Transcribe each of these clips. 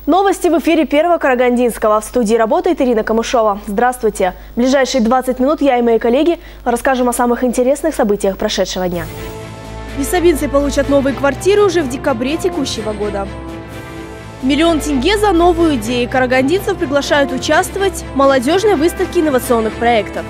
Новости в эфире Первого Карагандинского. В студии работает Ирина Камышова. Здравствуйте. В ближайшие 20 минут я и мои коллеги расскажем о самых интересных событиях прошедшего дня. Бессабинцы получат новые квартиры уже в декабре текущего года. 1 000 000 тенге за новую идею. Карагандинцев приглашают участвовать в молодежной выставке инновационных проектов.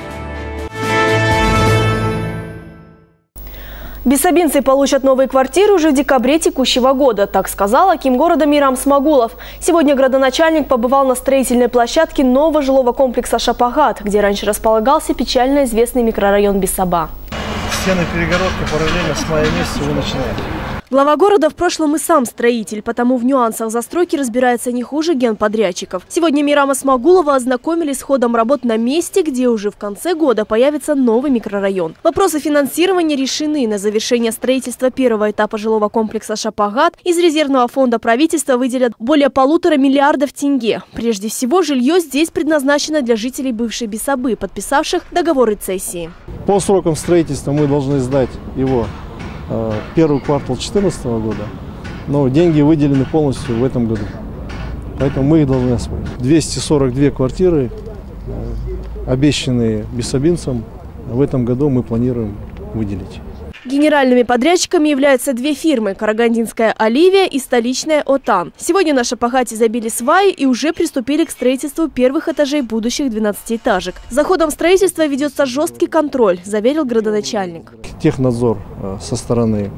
Бессабинцы получат новые квартиры уже в декабре текущего года, так сказал аким города Мирам Смагулов. Сегодня градоначальник побывал на строительной площадке нового жилого комплекса «Шапагат», где раньше располагался печально известный микрорайон Бессаба. Стены перегородки параллельно с мая месяца уже начинают. Глава города в прошлом и сам строитель, потому в нюансах застройки разбирается не хуже генподрядчиков. Сегодня Мирама Смагулова ознакомили с ходом работ на месте, где уже в конце года появится новый микрорайон. Вопросы финансирования решены. На завершение строительства первого этапа жилого комплекса «Шапагат» из резервного фонда правительства выделят более 1,5 миллиарда тенге. Прежде всего, жилье здесь предназначено для жителей бывшей Бессабы, подписавших договор цессии. По срокам строительства мы должны сдать его первый квартал 2014 года, но деньги выделены полностью в этом году. Поэтому мы их должны освоить. 242 квартиры, обещанные бессабинцам, в этом году мы планируем выделить. Генеральными подрядчиками являются две фирмы – карагандинская «Оливия» и столичная «Отан». Сегодня на Шапагате забили сваи и уже приступили к строительству первых этажей будущих 12-этажек. За ходом строительства ведется жесткий контроль, заверил градоначальник. Технадзор со стороны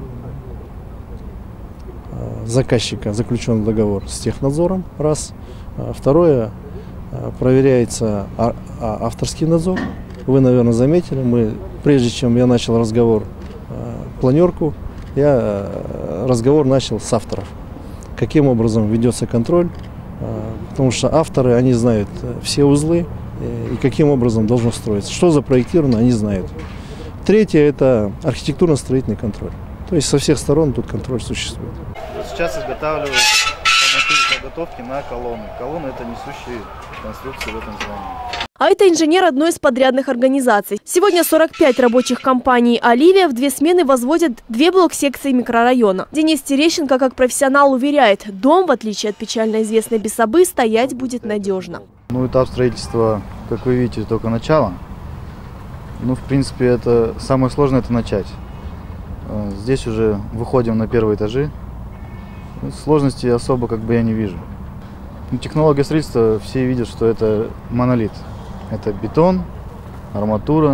заказчика, заключен договор с технадзором, раз. Второе, проверяется авторский надзор. Вы, наверное, заметили, прежде чем я начал разговор, планерку, я разговор начал с авторов. Каким образом ведется контроль, потому что авторы, они знают все узлы и каким образом должно строиться. Что запроектировано, они знают. Третье – это архитектурно-строительный контроль. То есть со всех сторон тут контроль существует. Сейчас изготавливают заготовки на колонны. Колонны – это несущие конструкции в этом здании. А это инженер одной из подрядных организаций. Сегодня 45 рабочих компаний «Оливия» в 2 смены возводят 2 блок-секции микрорайона. Денис Терещенко, как профессионал, уверяет, дом, в отличие от печально известной Бессабы, стоять будет надежно. Этап строительства, как вы видите, только начало. В принципе, это самое сложное – это начать. Здесь уже выходим на первые этажи. Сложностей особо я не вижу. Технология строительства, все видят, что это монолит. Это бетон, арматура.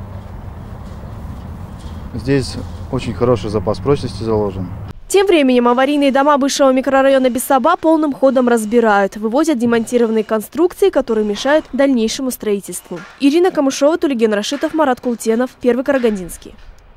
Здесь очень хороший запас прочности заложен. Тем временем аварийные дома бывшего микрорайона Бессаба полным ходом разбирают. Вывозят демонтированные конструкции, которые мешают дальнейшему строительству. Ирина Камышова, Тулиген Рашитов, Марат Култенов, Первый Карагандинский.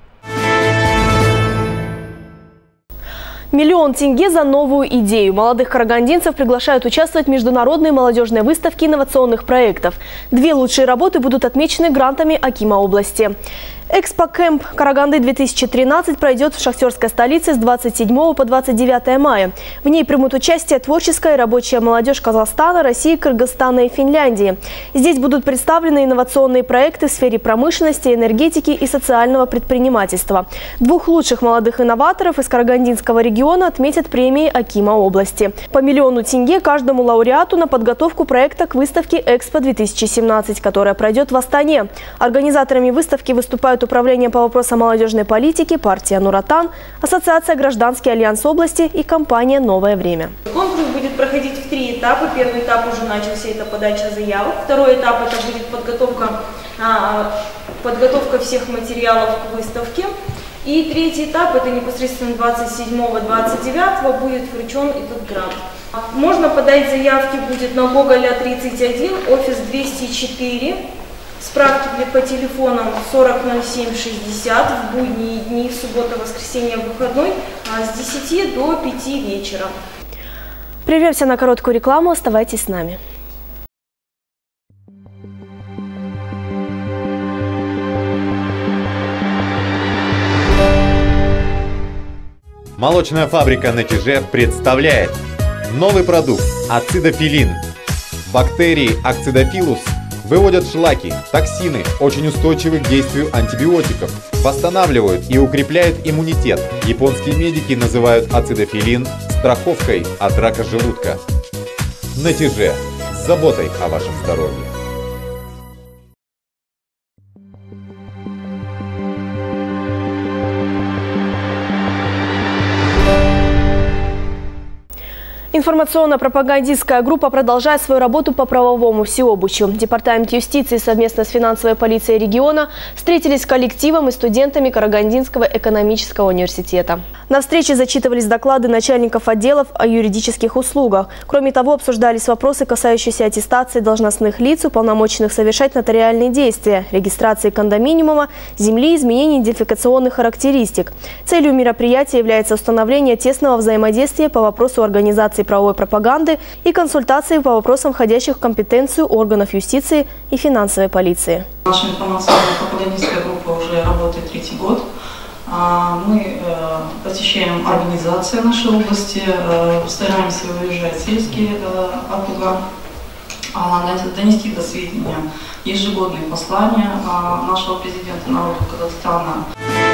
1 000 000 тенге за новую идею. Молодых карагандинцев приглашают участвовать в международной молодежной выставке инновационных проектов. 2 лучшие работы будут отмечены грантами акима области. Экспо-кэмп Караганды-2013 пройдет в шахтерской столице с 27 по 29 мая. В ней примут участие творческая и рабочая молодежь Казахстана, России, Кыргызстана и Финляндии. Здесь будут представлены инновационные проекты в сфере промышленности, энергетики и социального предпринимательства. 2 лучших молодых инноваторов из Карагандинского региона отметят премии акима области. По 1 000 000 тенге каждому лауреату на подготовку проекта к выставке Экспо-2017, которая пройдет в Астане. Организаторами выставки выступают Управление по вопросам молодежной политики, партия «Нур-Отан», Ассоциация «Гражданский альянс области» и компания «Новое время». Конкурс будет проходить в 3 этапа. Первый этап уже начался, это подача заявок. Второй этап – это будет подготовка всех материалов к выставке. И третий этап – это непосредственно 27-29 будет вручен этот грант. Можно подать заявки будет на Гоголя 31, офис 204. Справки по телефонам 400760 в будние дни, в субботу, воскресенье, выходной с 10 до 5 вечера. Прервемся на короткую рекламу, оставайтесь с нами. Молочная фабрика на Чиже представляет новый продукт ацидофилин. Бактерии акцидофилус выводят шлаки, токсины, очень устойчивы к действию антибиотиков, восстанавливают и укрепляют иммунитет. Японские медики называют ацидофилин страховкой от рака желудка. Натиже. С заботой о вашем здоровье. Информационно-пропагандистская группа продолжает свою работу по правовому всеобучу. Департамент юстиции совместно с финансовой полицией региона встретились с коллективом и студентами Карагандинского экономического университета. На встрече зачитывались доклады начальников отделов о юридических услугах. Кроме того, обсуждались вопросы, касающиеся аттестации должностных лиц, уполномоченных совершать нотариальные действия, регистрации кондоминиума, земли, изменений идентификационных характеристик. Целью мероприятия является установление тесного взаимодействия по вопросу организации правовой пропаганды и консультации по вопросам, входящих в компетенцию органов юстиции и финансовой полиции. Наша информационно-пропагандистская группа уже работает 3-й год. Мы посещаем организации нашей области, стараемся выезжать в сельские округа, донести до сведения ежегодные послания нашего президента народу Казахстана.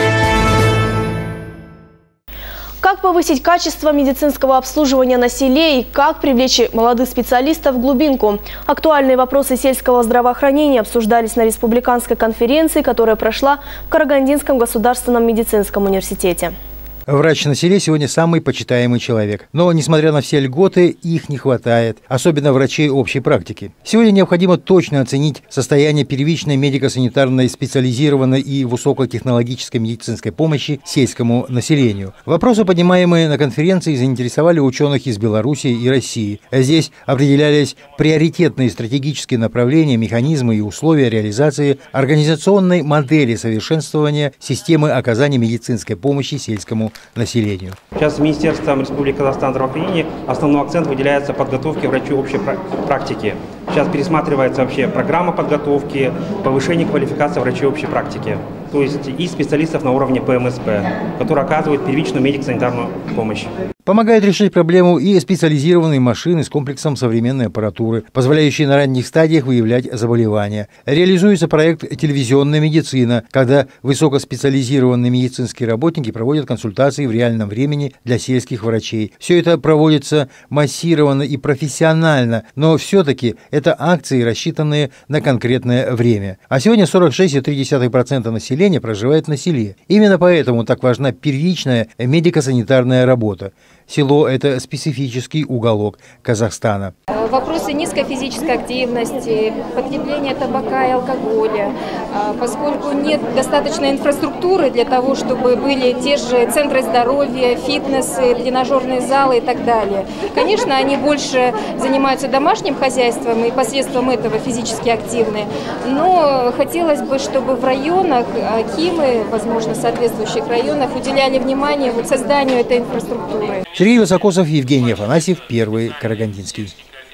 Как повысить качество медицинского обслуживания на селе и как привлечь молодых специалистов в глубинку? Актуальные вопросы сельского здравоохранения обсуждались на республиканской конференции, которая прошла в Карагандинском государственном медицинском университете. Врач на селе сегодня самый почитаемый человек. Но, несмотря на все льготы, их не хватает, особенно врачей общей практики. Сегодня необходимо точно оценить состояние первичной медико-санитарной, специализированной и высокотехнологической медицинской помощи сельскому населению. Вопросы, поднимаемые на конференции, заинтересовали ученых из Беларуси и России. Здесь определялись приоритетные стратегические направления, механизмы и условия реализации организационной модели совершенствования системы оказания медицинской помощи сельскому населению. Сейчас Министерством Республики Казахстан здравоохранения основной акцент выделяется подготовке врачей общей практики. Сейчас пересматривается вообще программа подготовки, повышение квалификации врачей общей практики. То есть и специалистов на уровне ПМСП, которые оказывают первичную медико-санитарную помощь. Помогает решить проблему и специализированные машины с комплексом современной аппаратуры, позволяющие на ранних стадиях выявлять заболевания. Реализуется проект «Телевизионная медицина», когда высокоспециализированные медицинские работники проводят консультации в реальном времени для сельских врачей. Все это проводится массированно и профессионально, но все-таки это акции, рассчитанные на конкретное время. А сегодня 46,3% населения проживает на селе. Именно поэтому так важна первичная медико-санитарная работа. Село – это специфический уголок Казахстана. Вопросы низкой физической активности, потребления табака и алкоголя, поскольку нет достаточной инфраструктуры для того, чтобы были те же центры здоровья, фитнесы, тренажерные залы и так далее. Конечно, они больше занимаются домашним хозяйством и посредством этого физически активны, но хотелось бы, чтобы в районах, акимы, возможно, в соответствующих районах уделяли внимание созданию этой инфраструктуры. Сергей Высокосов, Евгений Афанасьев, Первый Карагандинский.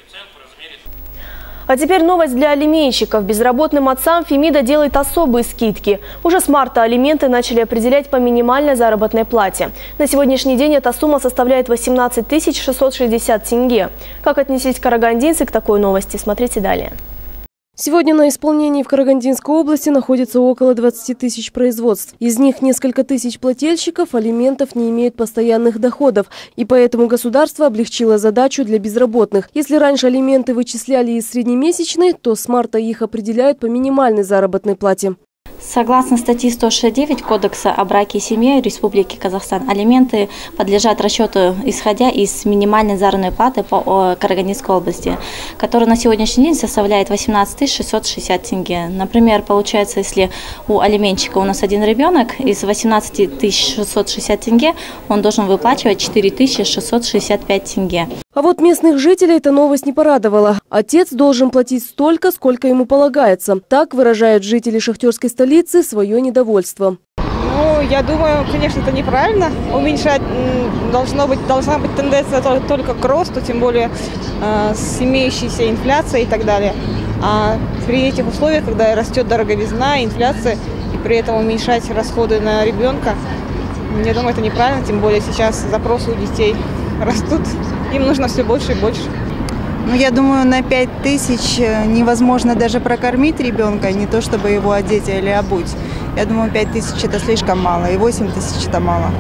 А теперь новость для алименщиков. Безработным отцам Фемида делает особые скидки. Уже с марта алименты начали определять по минимальной заработной плате. На сегодняшний день эта сумма составляет 18 660 тенге. Как отнеслись карагандинцы к такой новости, смотрите далее. Сегодня на исполнении в Карагандинской области находится около 20 тысяч производств. Из них несколько тысяч плательщиков алиментов не имеют постоянных доходов. И поэтому государство облегчило задачу для безработных. Если раньше алименты вычисляли из среднемесячной, то с марта их определяют по минимальной заработной плате. Согласно статье 169 Кодекса о браке и семье Республики Казахстан, алименты подлежат расчету, исходя из минимальной заработной платы по Карагандинской области, которая на сегодняшний день составляет 18 660 тенге. Например, получается, если у алименщика у нас один ребенок, из 18 660 тенге он должен выплачивать 4 665 тенге. А вот местных жителей эта новость не порадовала. Отец должен платить столько, сколько ему полагается. Так выражают жители шахтерской столицы свое недовольство. Ну, я думаю, конечно, это неправильно. Уменьшать должна быть тенденция только к росту, тем более с имеющейся инфляцией и так далее. А при этих условиях, когда растет дороговизна, инфляция, и при этом уменьшать расходы на ребенка, я думаю, это неправильно, тем более сейчас запросы у детей растут, им нужно все больше и больше. Ну, я думаю, на 5000 невозможно даже прокормить ребенка, не то чтобы его одеть или обуть. Я думаю, 5000 это слишком мало, и 8000 это мало.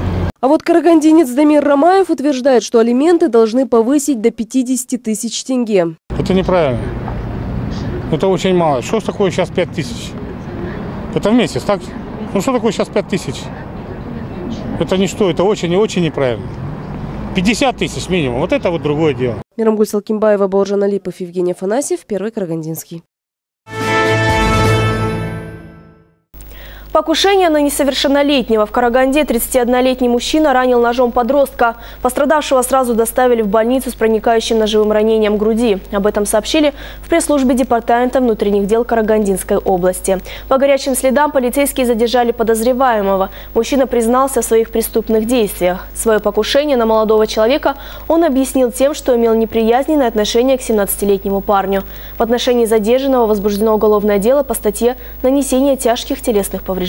А вот карагандинец Дамир Ромаев утверждает, что алименты должны повысить до 50 тысяч тенге. Это неправильно. Это очень мало. Что такое сейчас 5 тысяч? Это в месяц, так? Ну что такое сейчас 5 тысяч? Это ничто, это очень и очень неправильно. 50 тысяч минимум, вот это вот другое дело. Мирамгуль Салкимбаева, Бауыржан Алипов, Евгений Афанасьев, Первый Карагандинский. Покушение на несовершеннолетнего. В Караганде 31-летний мужчина ранил ножом подростка. Пострадавшего сразу доставили в больницу с проникающим ножевым ранением груди. Об этом сообщили в пресс-службе Департамента внутренних дел Карагандинской области. По горячим следам полицейские задержали подозреваемого. Мужчина признался в своих преступных действиях. Свое покушение на молодого человека он объяснил тем, что имел неприязненное отношение к 17-летнему парню. В отношении задержанного возбуждено уголовное дело по статье «Нанесение тяжких телесных повреждений».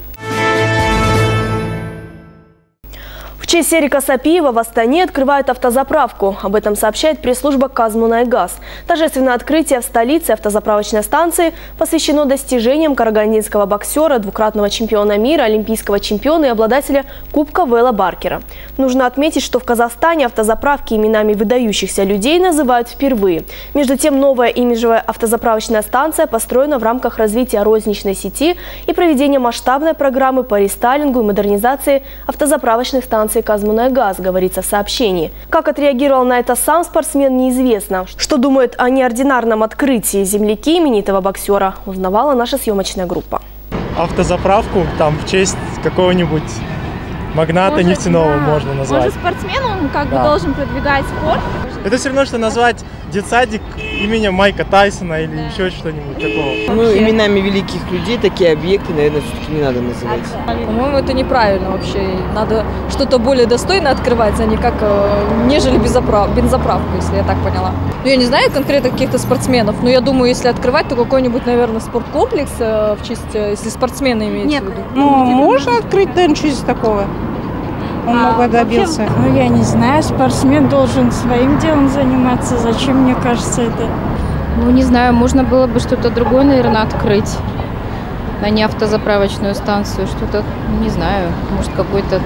В честь Серика Сапиева в Астане открывают автозаправку. Об этом сообщает пресс-служба «Казмунайгаз». Торжественное открытие в столице автозаправочной станции посвящено достижениям карагандинского боксера, двукратного чемпиона мира, олимпийского чемпиона и обладателя Кубка Вэлла Баркера. Нужно отметить, что в Казахстане автозаправки именами выдающихся людей называют впервые. Между тем, новая имиджевая автозаправочная станция построена в рамках развития розничной сети и проведения масштабной программы по рестайлингу и модернизации автозаправочных станций «Казмунайгаз», говорится в сообщении. Как отреагировал на это сам спортсмен, неизвестно. Что думают о неординарном открытии земляки именитого боксера, узнавала наша съемочная группа. Автозаправку там в честь какого-нибудь магната нефтяного можно назвать. Может, спортсмен, он как бы должен продвигать спорт? Это все равно, что назвать детсадик именем Майка Тайсона или еще что-нибудь такого. Ну, именами великих людей такие объекты, наверное, все-таки не надо называть. По-моему, это неправильно вообще. Надо что-то более достойное открывать, а не как нежели бензоправку, если я так поняла. Ну, я не знаю конкретно каких-то спортсменов, но я думаю, если открывать, то какой-нибудь, наверное, спорткомплекс в честь, если спортсмены имеются в виду. Ну, можно открыть, наверное, в честь такого. Он много добился. Ну, я не знаю, спортсмен должен своим делом заниматься. Зачем, мне кажется, это? Ну, не знаю, можно было бы что-то другое, наверное, открыть. А не автозаправочную станцию. Что-то, не знаю, может, какой-то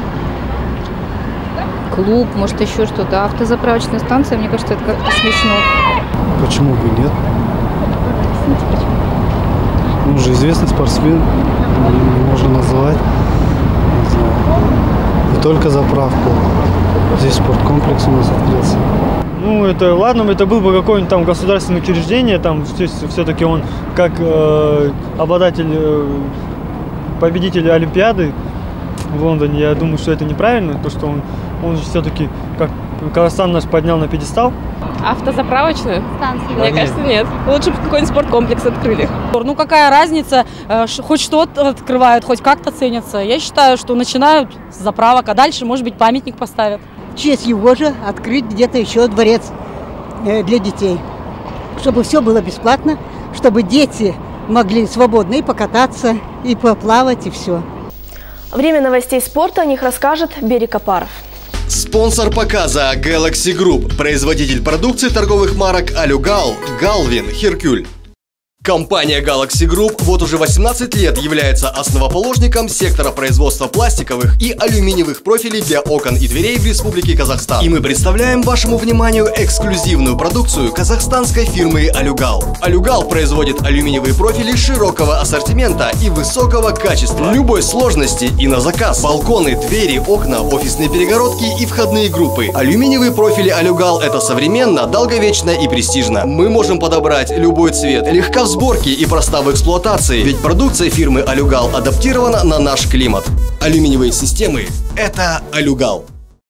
клуб, может, еще что-то. Автозаправочная станция, мне кажется, это как-то смешно. Почему бы нет? Он же известный спортсмен, можно называть. Не только заправку. Здесь спорткомплекс у нас открылся. Ну, это ладно, это был бы какое-нибудь там государственное учреждение, там все-таки он как обладатель, победитель Олимпиады в Лондоне, я думаю, что это неправильно, то, что он все-таки, как Казахстан наш поднял на пьедестал. Автозаправочную станцию? Мне кажется, нет. Лучше бы какой-нибудь спорткомплекс открыли. Ну какая разница, хоть что-то открывают, хоть как-то ценятся. Я считаю, что начинают с заправок, а дальше, может быть, памятник поставят. В честь его же открыть где-то еще дворец для детей. Чтобы все было бесплатно, чтобы дети могли свободно и покататься, и поплавать, и все. Время новостей спорта, о них расскажет Берик Апаров. Спонсор показа Galaxy Group, производитель продукции торговых марок Алюгал, Галвин, Херкюль. Компания Galaxy Group вот уже 18 лет является основоположником сектора производства пластиковых и алюминиевых профилей для окон и дверей в Республике Казахстан. И мы представляем вашему вниманию эксклюзивную продукцию казахстанской фирмы Алюгал. Алюгал производит алюминиевые профили широкого ассортимента и высокого качества, любой сложности и на заказ. Балконы, двери, окна, офисные перегородки и входные группы. Алюминиевые профили Алюгал — это современно, долговечно и престижно. Мы можем подобрать любой цвет, легко в сборке и проста в эксплуатации, ведь продукция фирмы Алюгал адаптирована на наш климат. Алюминиевые системы — это Алюгал.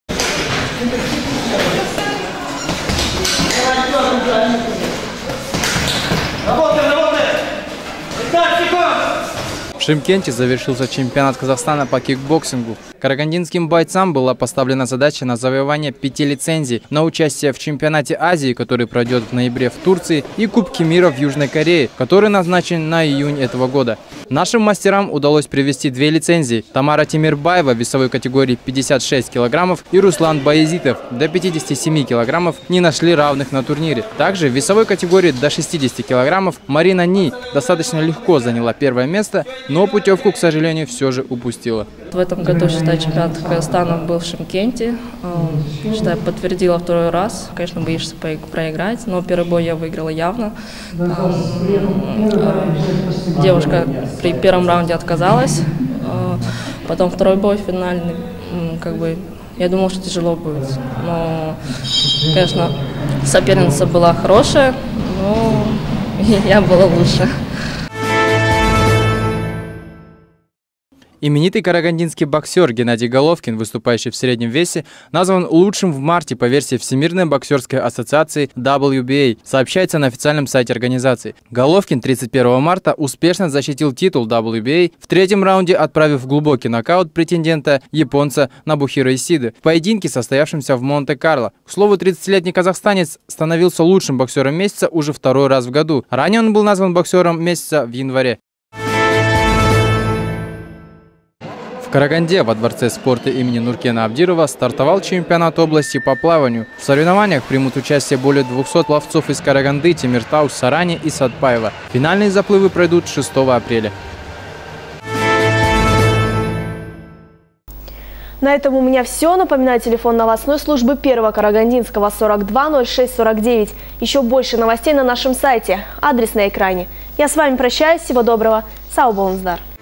В Шымкенте завершился чемпионат Казахстана по кикбоксингу. Карагандинским бойцам была поставлена задача на завоевание 5 лицензий на участие в чемпионате Азии, который пройдет в ноябре в Турции, и Кубке мира в Южной Корее, который назначен на июнь этого года. Нашим мастерам удалось привести 2 лицензии. Тамара Тимирбаева в весовой категории 56 килограммов и Руслан Баязитов до 57 килограммов не нашли равных на турнире. Также в весовой категории до 60 килограммов Марина Ни достаточно легко заняла первое место, но путевку, к сожалению, все же упустила. В этом году считаю считаю, чемпионат Казахстана был в Шымкенте. Считаю, подтвердила второй раз. Конечно, боишься проиграть, но первый бой я выиграла явно. Девушка при первом раунде отказалась. Потом второй бой финальный, я думала, что тяжело будет. Но, конечно, соперница была хорошая, но я была лучше. Именитый карагандинский боксер Геннадий Головкин, выступающий в среднем весе, назван лучшим в марте по версии Всемирной боксерской ассоциации WBA, сообщается на официальном сайте организации. Головкин 31 марта успешно защитил титул WBA в третьем раунде, отправив в глубокий нокаут претендента японца Нобухиро Исиды в поединке, состоявшемся в Монте-Карло. К слову, 30-летний казахстанец становился лучшим боксером месяца уже второй раз в году. Ранее он был назван боксером месяца в январе. В Караганде во Дворце спорта имени Нуркена Абдирова стартовал чемпионат области по плаванию. В соревнованиях примут участие более 200 пловцов из Караганды, Темиртау, Сарани и Сатпаева. Финальные заплывы пройдут 6 апреля. На этом у меня все. Напоминаю, телефон новостной службы Первого Карагандинского 42 06 49. Еще больше новостей на нашем сайте. Адрес на экране. Я с вами прощаюсь. Всего доброго. Сау болыңыздар.